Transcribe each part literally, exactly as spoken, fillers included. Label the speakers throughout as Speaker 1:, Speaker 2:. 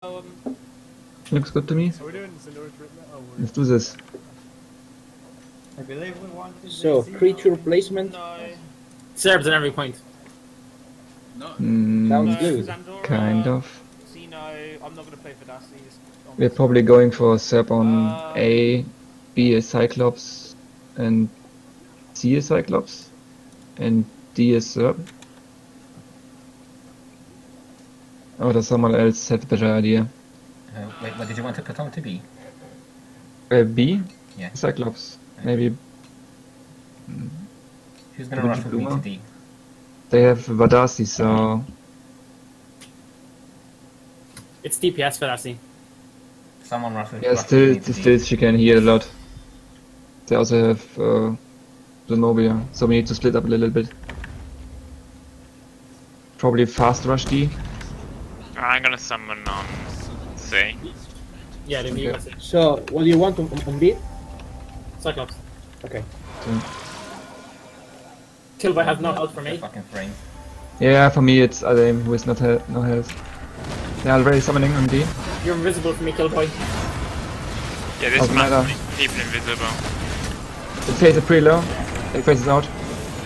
Speaker 1: Looks good to me. Let's do this.
Speaker 2: I believe we want to
Speaker 3: So, creature placement.
Speaker 4: No.
Speaker 3: Serbs at every point.
Speaker 1: Mm,
Speaker 3: Sounds
Speaker 4: No,
Speaker 3: good.
Speaker 4: Zandora,
Speaker 1: kind of.
Speaker 4: Xeno, I'm not gonna play for Dusty.
Speaker 1: We're probably going for Serb on
Speaker 4: Uh,
Speaker 1: A, B is Cyclops, and C is Cyclops, and D is Serb. Or does someone else have a better idea?
Speaker 5: Uh, wait, what did you want to put on to B?
Speaker 1: Uh, B?
Speaker 5: Yeah.
Speaker 1: Cyclops. Maybe.
Speaker 5: Who's gonna
Speaker 1: Would
Speaker 5: rush
Speaker 1: you
Speaker 5: with
Speaker 1: do
Speaker 5: B to
Speaker 1: one?
Speaker 5: D?
Speaker 1: They have Vadasi, so.
Speaker 3: It's D P S for Darcy.
Speaker 5: Someone rush with
Speaker 1: Yeah,
Speaker 5: rush with
Speaker 1: still,
Speaker 5: B to D.
Speaker 1: still she can heal a lot. They also have uh, Zenobia, so we need to split up a little bit. Probably fast rush D.
Speaker 6: I'm gonna summon on C.
Speaker 3: Yeah, the
Speaker 1: Okay.
Speaker 3: okay.
Speaker 7: So, what do you want on, on B?
Speaker 3: Cyclops.
Speaker 7: Okay.
Speaker 3: Killboy has no health for
Speaker 5: The
Speaker 3: me.
Speaker 5: fucking frame.
Speaker 1: Yeah, for me it's Adem who is not he no health. They're already summoning on D.
Speaker 3: You're invisible for me, Killboy.
Speaker 6: Yeah, this
Speaker 1: Doesn't
Speaker 6: must
Speaker 1: matter.
Speaker 6: make people invisible.
Speaker 1: The phase is pretty low. The phase is out.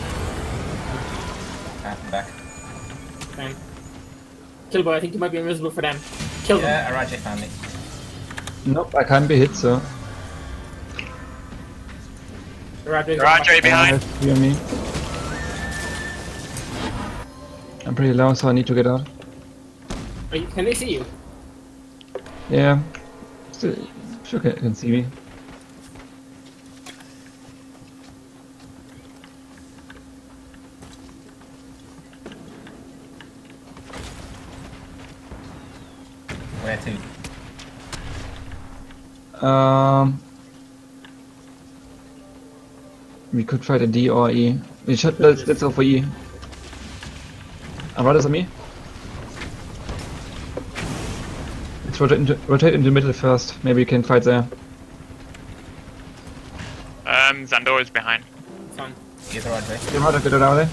Speaker 5: Ah, back.
Speaker 3: Fine. Killboy, I think you might be invisible for them. Kill them.
Speaker 5: Yeah, Araje found me.
Speaker 1: Nope, I can't be hit, so.
Speaker 3: Rajay
Speaker 6: Rajay behind.
Speaker 1: Three on me. I'm pretty low, so I need to get out.
Speaker 3: Are you, can they see you?
Speaker 1: Yeah. Still, sure can, can see me.
Speaker 5: Where to?
Speaker 1: Um, we could try the D or E. We should let's, let's go for E. Armada's on me. Let's rotate into rotate into the middle first. Maybe we can fight there.
Speaker 6: Um, Zandor is behind.
Speaker 3: Fine.
Speaker 5: Get Araje.
Speaker 1: Armada, get it out there.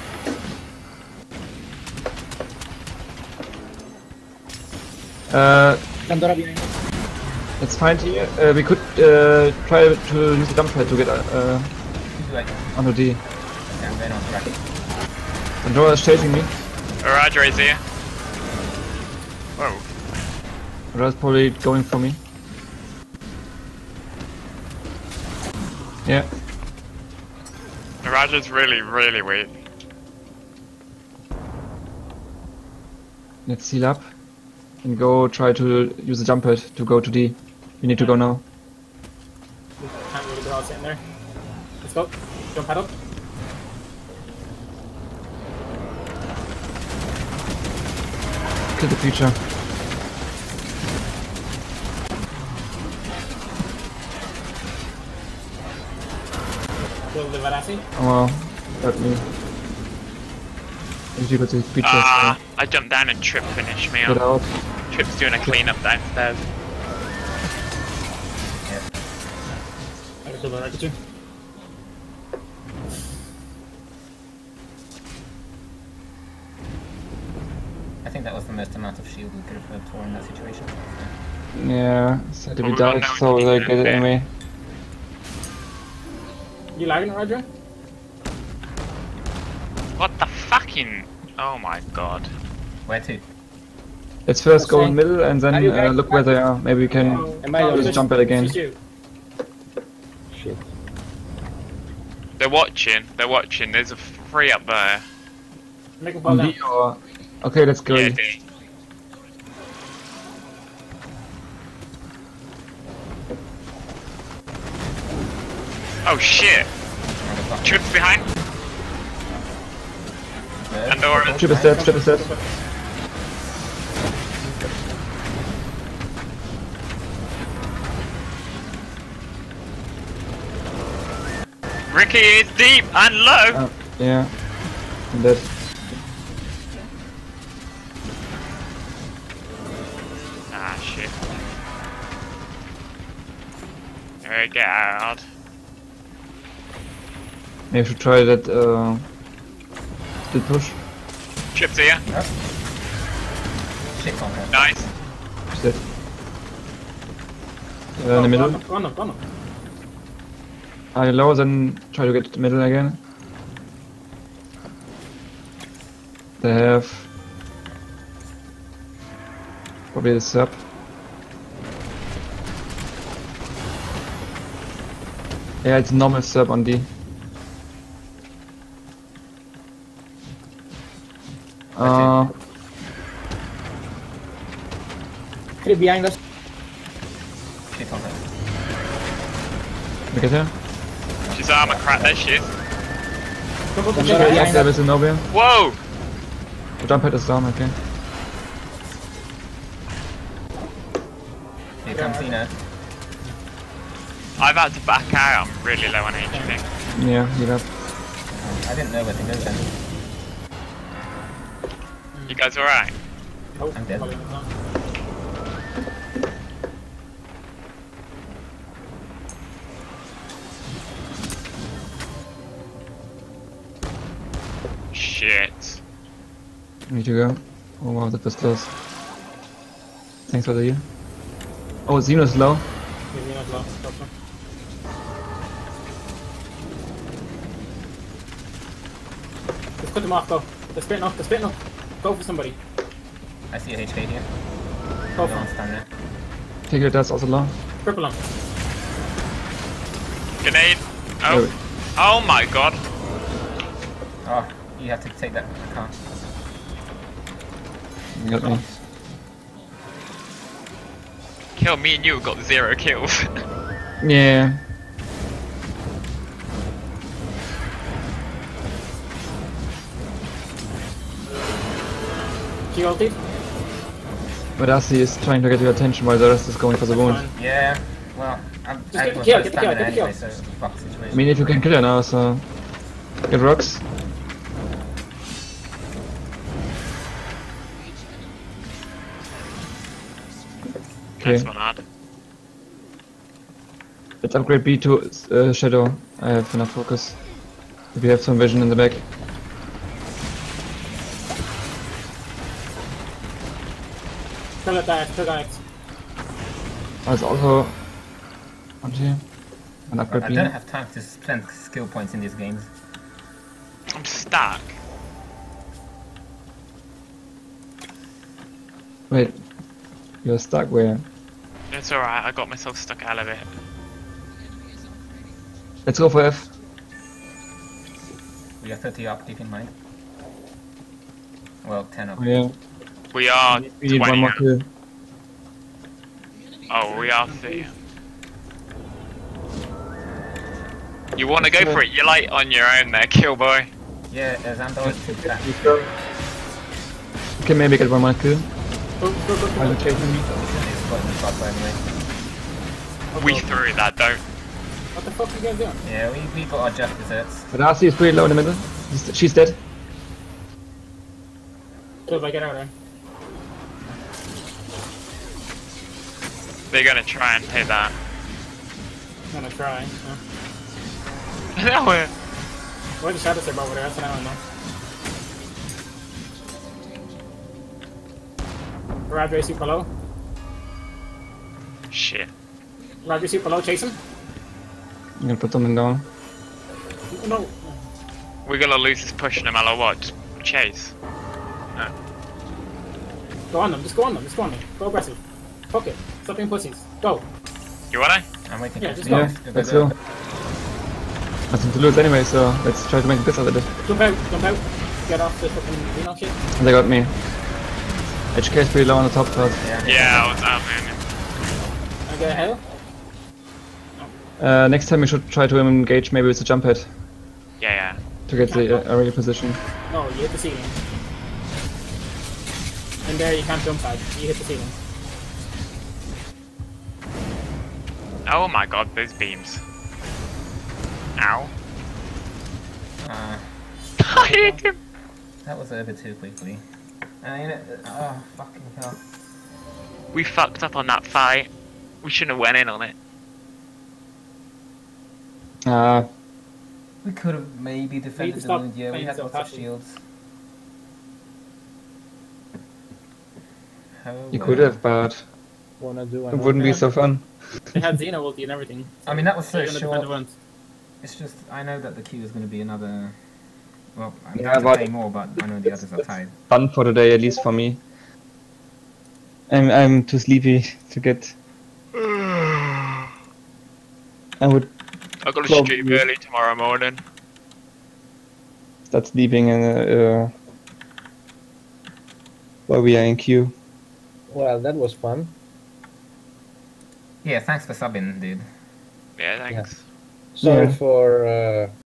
Speaker 1: Uh,
Speaker 7: Pandora behind.
Speaker 1: let's find here. Uh, we could uh, try to use the dump pad to get uh,
Speaker 5: Like,
Speaker 1: onto D.
Speaker 5: yeah, I'm going on track.
Speaker 1: Pandora is chasing me.
Speaker 6: Rajay is here. Whoa.
Speaker 1: Pandora's probably going for me. Yeah.
Speaker 6: Rajay's really, really weak.
Speaker 1: Let's seal up and go try to use the jump pad to go to D. We need to go now.
Speaker 3: We can't really go out sitting there. Let's go. Jump pad up.
Speaker 1: Kill the creature.
Speaker 3: Kill the Varasi.
Speaker 1: Oh well, hurt me. If you got the creature,
Speaker 6: Ah, I jumped down and Trip finished me
Speaker 1: get
Speaker 6: off.
Speaker 1: out.
Speaker 6: Trip's doing a cleanup downstairs.
Speaker 3: I can kill the Rajay.
Speaker 5: I think that was the most amount of shield we could have hoped for in that situation.
Speaker 1: Yeah, so to be
Speaker 6: Well,
Speaker 1: died,
Speaker 6: now
Speaker 1: so
Speaker 6: we
Speaker 1: they
Speaker 6: need
Speaker 1: get it
Speaker 6: to-
Speaker 1: anyway.
Speaker 3: You lagging, Rajay?
Speaker 6: What the fucking... Oh my god.
Speaker 5: Where to?
Speaker 1: Let's first go
Speaker 7: Okay.
Speaker 1: in middle and then
Speaker 7: Are you
Speaker 1: uh,
Speaker 7: guys
Speaker 1: look where they are. Maybe we can
Speaker 7: Am I
Speaker 3: Oh,
Speaker 1: use
Speaker 7: on
Speaker 1: jump pad again.
Speaker 3: It's you.
Speaker 7: Shit.
Speaker 6: They're watching, they're watching. There's a free up there.
Speaker 3: Make him fall
Speaker 1: On
Speaker 3: down.
Speaker 1: D or... Okay, let's go.
Speaker 6: Yeah, D. Oh shit! Trip's behind.
Speaker 5: There.
Speaker 6: Pandora.
Speaker 1: Trip is dead, trip is dead.
Speaker 6: Ricky is deep and low!
Speaker 1: Oh, yeah. I'm dead.
Speaker 6: Ah, shit. Very good.
Speaker 1: Maybe we should try that uh, split push.
Speaker 6: Trip's here.
Speaker 5: Shit on her.
Speaker 6: Nice.
Speaker 1: She's dead. Uh, in the middle.
Speaker 3: Go on them, go on them.
Speaker 1: Are you low? Then try to get to the middle again. They have probably the sub. Yeah, it's normal sub on D. Uh,
Speaker 7: Three behind us.
Speaker 5: She's on her.
Speaker 1: look at her.
Speaker 6: She's armor crack. There she is.
Speaker 7: Go, go, go,
Speaker 1: Yes,
Speaker 7: go, behind
Speaker 1: there
Speaker 7: us.
Speaker 1: is a Nobia.
Speaker 6: Whoa!
Speaker 1: The jump pad is down, okay.
Speaker 5: Here comes Cena.
Speaker 6: I've had to back out. I'm really low on H P.
Speaker 1: Yeah, heal up.
Speaker 5: I didn't know where to go then.
Speaker 6: You guys alright?
Speaker 3: Oh,
Speaker 5: I'm dead.
Speaker 3: probably not.
Speaker 6: Shit.
Speaker 1: Need to go. Oh wow, that was close. Thanks for the heal. Oh, Xeno's low.
Speaker 3: Yeah, you're not low. Stop them. Just cut them off, go. They're spitting up, they're spitting up. Go for somebody.
Speaker 5: I see a H K here.
Speaker 3: Go
Speaker 5: No
Speaker 3: for
Speaker 5: one's
Speaker 3: him.
Speaker 5: stamina.
Speaker 1: Take your that's also low.
Speaker 3: Cripple him.
Speaker 6: Grenade. Oh. Oh my god.
Speaker 5: Oh, you have to take that. I can't.
Speaker 1: You got me.
Speaker 6: Kill me and you got zero kills.
Speaker 1: Yeah.
Speaker 3: She ulted.
Speaker 1: But Asi is trying to get your attention while the rest is going for the wound.
Speaker 3: Fine.
Speaker 5: Yeah, well, I'm
Speaker 3: Just
Speaker 5: I
Speaker 3: get the
Speaker 5: was
Speaker 3: kill,
Speaker 5: out of
Speaker 3: get the kill,
Speaker 5: stamina
Speaker 3: get the
Speaker 5: anyway,
Speaker 3: kill.
Speaker 5: so fuck situation.
Speaker 1: I mean, if you can kill her now, so get rocks. Okay,
Speaker 6: Nice one, Ad.
Speaker 1: let's upgrade B to uh, Shadow. I have enough focus. If you have some vision in the back.
Speaker 3: Kill it, diet, kill diet.
Speaker 1: Oh, it's also on here. An upgrade
Speaker 5: I
Speaker 1: B.
Speaker 5: don't have time to spend skill points in these games.
Speaker 6: I'm stuck.
Speaker 1: Wait, you're stuck where?
Speaker 6: It's alright, I got myself stuck out of it.
Speaker 1: Let's go for F.
Speaker 5: We are thirty up, keep in mind. Well, ten up.
Speaker 1: Oh, yeah,
Speaker 6: We are
Speaker 1: we need one
Speaker 6: twenty
Speaker 1: more
Speaker 6: now.
Speaker 1: kill.
Speaker 6: Oh, we are thirty. You wanna go for it? You're like on your own there, kill boy.
Speaker 5: Yeah, uh, Xandor is too fat.
Speaker 1: Okay, maybe get one more kill.
Speaker 3: Go, go, go,
Speaker 1: While
Speaker 3: go.
Speaker 1: you're chasing me.
Speaker 5: It's got in the spot anyway.
Speaker 6: We threw that, don't.
Speaker 3: What the fuck are you guys doing?
Speaker 5: Yeah, we, we got our just desserts.
Speaker 1: But Asi is pretty low in the middle. She's- She's dead.
Speaker 3: Kill by get out of there.
Speaker 6: They're gonna try and hit that.
Speaker 3: I'm gonna try. Yeah.
Speaker 6: No, we're-
Speaker 3: Where's the shadow step over there? That's what I don't know. Roger, super low.
Speaker 6: Shit.
Speaker 3: Roger, super low. Chase him.
Speaker 1: I'm gonna put something down.
Speaker 3: No.
Speaker 6: We're gonna lose this push no matter what. Just chase. No.
Speaker 3: Go on them. Just go on them. Just go on them. Go aggressive. Fuck it. Stop being pussies. Go.
Speaker 6: You wanna?
Speaker 5: I'm waiting
Speaker 3: Yeah,
Speaker 5: for
Speaker 3: just
Speaker 5: Cena.
Speaker 1: Yeah, let's go. Nothing to lose anyway, so let's try to make the best out of it.
Speaker 3: Jump out. Jump out. Get off the fucking Reno shit.
Speaker 1: They got me. H K is pretty low on the top part.
Speaker 5: Yeah,
Speaker 6: Yeah, I was out man.
Speaker 3: I get a hell.
Speaker 1: Uh, next time we should try to engage maybe with the jump head
Speaker 6: Yeah, yeah.
Speaker 1: to get the uh, area position.
Speaker 3: No, you hit the ceiling. And there you can't jump back. You hit the ceiling.
Speaker 6: Oh my god, those beams. Ow.
Speaker 5: Uh,
Speaker 6: I hit him.
Speaker 5: that was over too quickly. I mean, it, oh, fucking hell.
Speaker 6: We fucked up on that fight. We shouldn't have went in on it.
Speaker 1: Uh,
Speaker 5: We could have maybe defended the
Speaker 3: stop
Speaker 5: wound, yeah, we
Speaker 3: playing
Speaker 5: had
Speaker 3: so
Speaker 5: lots of
Speaker 3: passive.
Speaker 5: shields. Oh,
Speaker 1: you
Speaker 5: well.
Speaker 1: could have, but
Speaker 7: wanna do?
Speaker 1: It wouldn't be so fun.
Speaker 3: They had Xeno ulti and everything.
Speaker 5: I mean, that was so
Speaker 3: They're gonna defend the
Speaker 5: short.
Speaker 3: front.
Speaker 5: It's just, I know that the queue is going to be another... Well, I'm
Speaker 1: Yeah,
Speaker 5: going to
Speaker 1: but-
Speaker 5: play more, but I know the others are tied.
Speaker 1: Fun for the day, at least for me. I'm I'm too sleepy to get. I would
Speaker 6: I've got to
Speaker 1: Well,
Speaker 6: stream
Speaker 1: you-
Speaker 6: early tomorrow morning.
Speaker 1: start sleeping in uh, uh, while we are in queue.
Speaker 7: Well, that was fun.
Speaker 5: Yeah, thanks for subbing, dude.
Speaker 6: Yeah, thanks.
Speaker 7: Sorry
Speaker 1: Yeah.
Speaker 7: for uh,